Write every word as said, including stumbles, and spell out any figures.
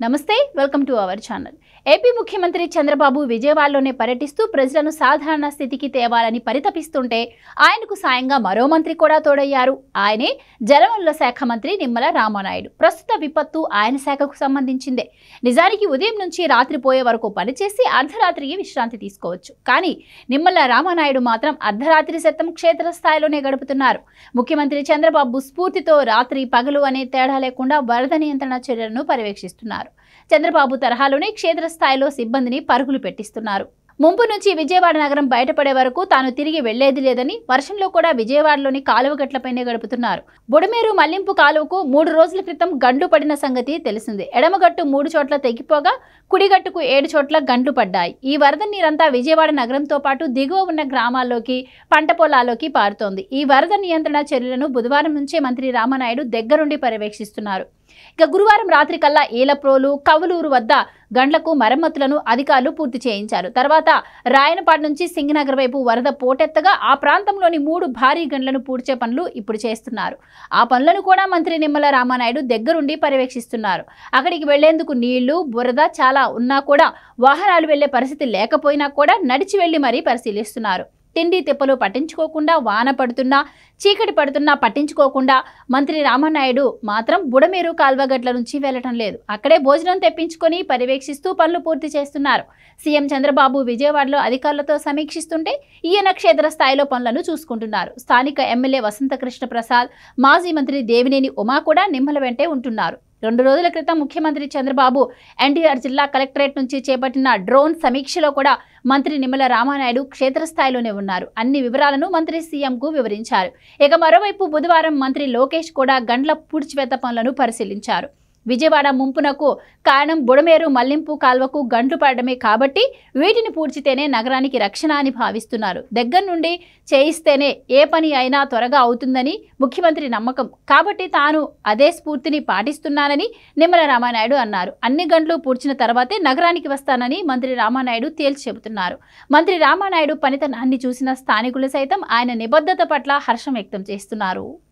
నమస్తే welcome to our channel. AP ముఖ్యమంత్రి చంద్రబాబు విజయవాడలోనే పర్యటిస్తూ ప్రజలను సాధారణ స్థితికి తేవాలని పరితపిస్తుంటే ఆయనకు సాయంగా మరో మంత్రి కూడా తోడయ్యారు. ఆయనే జలవనరుల శాఖ మంత్రి నిమ్మల రామానాయుడు. ప్రస్తుత విపత్తు ఆయన శాఖకు సంబంధించిందే. నిజానికి ఉదయం నుంచి రాత్రి పోయే వరకు పనిచేసి అర్ధరాత్రికి విశ్రాంతి తీసుకోవచ్చు. కానీ నిమ్మల రామానాయుడు మాత్రం అర్ధరాత్రి శాతం క్షేత్రస్థాయిలోనే గడుపుతున్నారు. ముఖ్యమంత్రి చంద్రబాబు స్ఫూర్తితో రాత్రి పగలు అనే తేడా లేకుండా వరద నియంత్రణ చర్యలను పర్యవేక్షిస్తున్నారు. చంద్రబాబు తరహాలోనే క్షేత్రస్థాయిలో సిబ్బందిని పరుగులు పెట్టిస్తున్నారు. ముంపు నుంచి విజయవాడ నగరం బయటపడే వరకు తాను తిరిగి వెళ్లేది లేదని, వర్షంలో కూడా విజయవాడలోని కాలువ గట్లపైనే గడుపుతున్నారు. బుడమేరు మళ్లింపు కాలువకు మూడు రోజుల క్రితం గండ్లు పడిన సంగతి తెలిసిందే. ఎడమగట్టు మూడు చోట్ల తెగిపోగా కుడిగట్టుకు ఏడు చోట్ల గండ్లు పడ్డాయి. ఈ వరద నీరంతా విజయవాడ నగరంతో పాటు దిగువ ఉన్న గ్రామాల్లోకి, పంట పొలాల్లోకి పారుతోంది. ఈ వరద నియంత్రణ చర్యలను బుధవారం నుంచే మంత్రి రామానాయుడు దగ్గరుండి పర్యవేక్షిస్తున్నారు. ఇక గురువారం రాత్రి కల్లా ఏలప్రోలు, కవులూరు వద్ద గండ్లకు మరమ్మతులను అధికారులు పూర్తి చేయించారు. తర్వాత రాయనపాడు నుంచి సింగనగర్ వైపు వరద పోటెత్తగా ఆ ప్రాంతంలోని మూడు భారీ గండ్లను పూడ్చే పనులు ఇప్పుడు చేస్తున్నారు. ఆ పనులను కూడా మంత్రి నిమ్మల రామానాయుడు దగ్గరుండి పర్యవేక్షిస్తున్నారు. అక్కడికి వెళ్లేందుకు నీళ్లు, బురద చాలా ఉన్నా కూడా, వాహనాలు వెళ్లే పరిస్థితి లేకపోయినా కూడా నడిచి వెళ్లి మరీ పరిశీలిస్తున్నారు. తిండి తిప్పలు పట్టించుకోకుండా, వాన పడుతున్నా, చీకటి పడుతున్నా పట్టించుకోకుండా మంత్రి రామానాయుడు మాత్రం బుడమేరు కాల్వగట్ల నుంచి వెళ్లటం లేదు. అక్కడే భోజనం తెప్పించుకొని పర్యవేక్షిస్తూ పనులు పూర్తి చేస్తున్నారు. సీఎం చంద్రబాబు విజయవాడలో అధికారులతో సమీక్షిస్తుంటే ఈయన క్షేత్రస్థాయిలో పనులను చూసుకుంటున్నారు. స్థానిక ఎమ్మెల్యే వసంతకృష్ణ ప్రసాద్, మాజీ మంత్రి దేవినేని ఉమా కూడా నిమ్మల వెంటే ఉంటున్నారు. రెండు రోజుల క్రితం ముఖ్యమంత్రి చంద్రబాబు ఎన్టీఆర్ జిల్లా కలెక్టరేట్ నుంచి చేపట్టిన డ్రోన్ సమీక్షలో కూడా మంత్రి నిమ్మల రామానాయుడు క్షేత్రస్థాయిలోనే ఉన్నారు. అన్ని వివరాలను మంత్రి సీఎంకు వివరించారు. ఇక మరోవైపు బుధవారం మంత్రి లోకేష్ కూడా గండ్ల పూడ్చివేత పనులను పరిశీలించారు. విజయవాడ ముంపునకు కారణం బుడమేరు మళ్లింపు కాల్వకు గండ్లు పడడమే కాబట్టి వీటిని పూడ్చితేనే నగరానికి రక్షణ అని భావిస్తున్నారు. దగ్గర నుండి చేయిస్తేనే ఏ పని అయినా త్వరగా అవుతుందని ముఖ్యమంత్రి నమ్మకం కాబట్టి తాను అదే స్ఫూర్తిని పాటిస్తున్నానని నిమ్మల రామానాయుడు అన్నారు. అన్ని గంటలు పూడ్చిన తర్వాతే నగరానికి వస్తానని మంత్రి రామానాయుడు తేల్చి చెబుతున్నారు. మంత్రి రామానాయుడు పనితనాన్ని చూసిన స్థానికులు సైతం ఆయన నిబద్ధత పట్ల హర్షం వ్యక్తం చేస్తున్నారు.